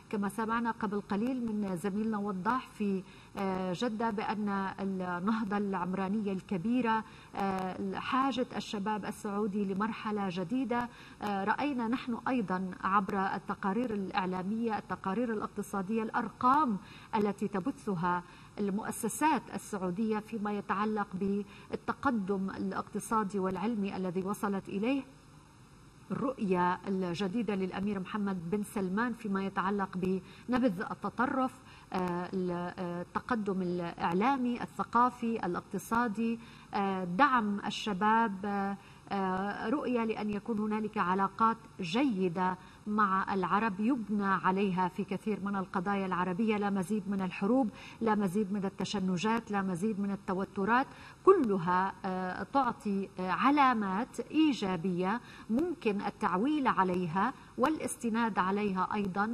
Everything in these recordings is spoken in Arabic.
كما سمعنا قبل قليل من زميلنا وضاح في جدة بأن النهضة العمرانية الكبيرة حاجة الشباب السعودي لمرحلة جديدة. رأينا نحن أيضا عبر التقارير الإعلامية، التقارير الاقتصادية، الأرقام التي تبثها المؤسسات السعودية فيما يتعلق بالتقدم الاقتصادي والعلمي الذي وصلت إليه، الرؤية الجديدة للأمير محمد بن سلمان فيما يتعلق بنبذ التطرف، التقدم الإعلامي، الثقافي، الاقتصادي، دعم الشباب، رؤية لأن يكون هنالك علاقات جيدة مع العرب يبنى عليها في كثير من القضايا العربية، لا مزيد من الحروب، لا مزيد من التشنجات، لا مزيد من التوترات، كلها تعطي علامات إيجابية ممكن التعويل عليها والاستناد عليها أيضا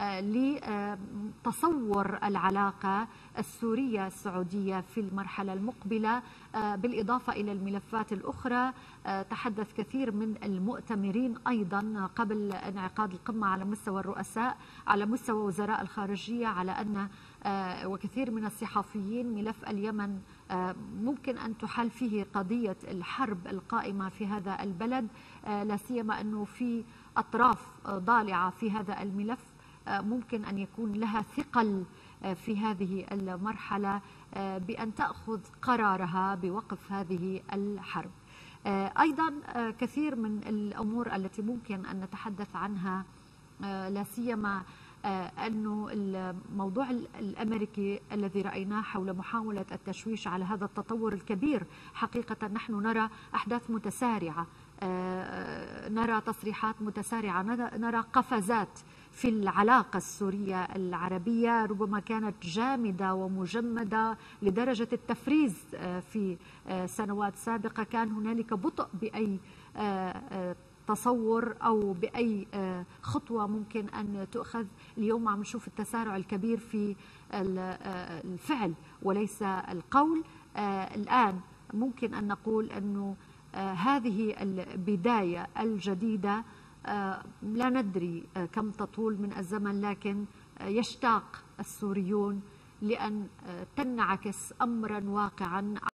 لتصور العلاقة السورية السعودية في المرحلة المقبلة، بالإضافة إلى الملفات الأخرى. تحدث كثير من المؤتمرين أيضا قبل انعقاد القمة على مستوى الرؤساء، على مستوى وزراء الخارجية، على أن وكثير من الصحفيين ملف اليمن ممكن أن تحل فيه قضية الحرب القائمة في هذا البلد، لا سيما أنه في أطراف ضالعة في هذا الملف ممكن أن يكون لها ثقل في هذه المرحلة بأن تأخذ قرارها بوقف هذه الحرب. أيضا كثير من الأمور التي ممكن أن نتحدث عنها، لا سيما أنه الموضوع الأمريكي الذي رأيناه حول محاولة التشويش على هذا التطور الكبير. حقيقة نحن نرى أحداث متسارعة، نرى تصريحات متسارعة، نرى قفزات في العلاقة السورية العربية ربما كانت جامدة ومجمدة لدرجة التفريز في سنوات سابقة. كان هنالك بطء بأي تصور أو بأي خطوة ممكن أن تؤخذ. اليوم عم نشوف التسارع الكبير في الفعل وليس القول. الآن ممكن أن نقول أنه هذه البداية الجديدة لا ندري كم تطول من الزمن، لكن يشتاق السوريون لأن تنعكس أمرا واقعا